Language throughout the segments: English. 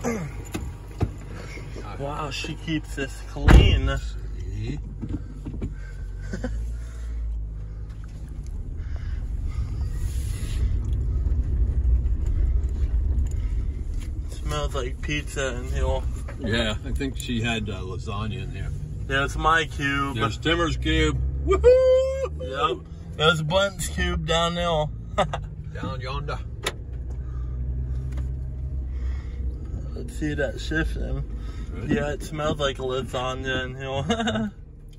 Wow, she keeps this clean. See? Smells like pizza in here. Yeah, I think she had lasagna in there. There's my cube. There's Timmer's cube. Woohoo! Yep. There's Bunt's cube down there. Down yonder. Let's see that shifting. Good. Yeah, it smells like lasagna in here.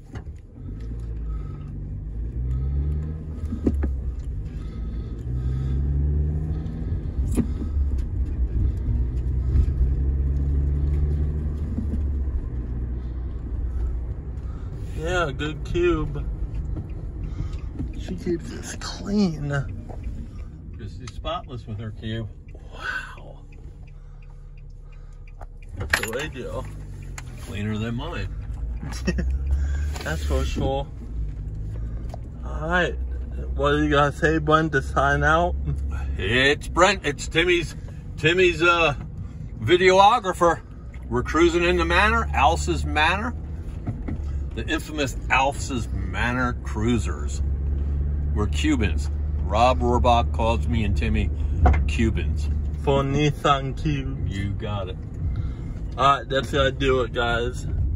Yeah, good cube. She keeps this clean. She's spotless with her cube. Wow. That's the way, Joe. Cleaner than mine. That's for sure. Alright. What do you gotta say, Bun, to sign out? It's Brent. It's Timmy's videographer. We're cruising in the Manor, Alsa's Manor. The infamous Alsa's Manor Cruisers. We're Cubans. Rob Rohrbach calls me and Timmy Cubans. For Nissan Cube. You got it. Alright, that's gonna do it, guys.